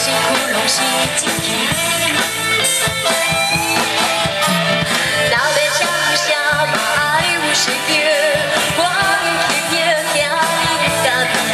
辛苦拢是真气。若要相啥嘛爱有时间，我愿轻轻听你家己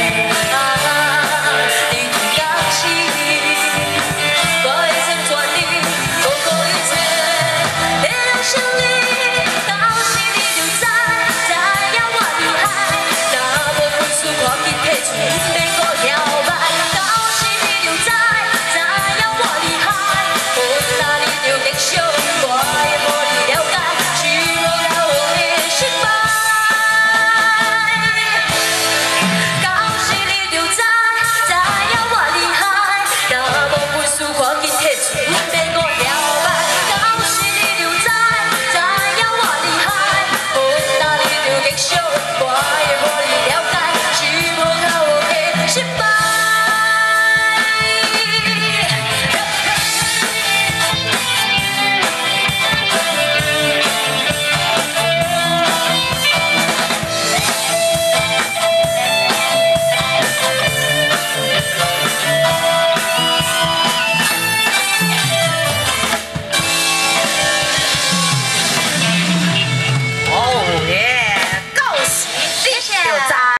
你对到死，我会成全你，不顾一切的让心你，到时你就知影我厉害，若无本事看紧提出免搁摇摆，到时你就知影我厉害，无那你就继续，我会无你了解，是无了的失败。到时你就知影我厉害，若无本事看紧提出。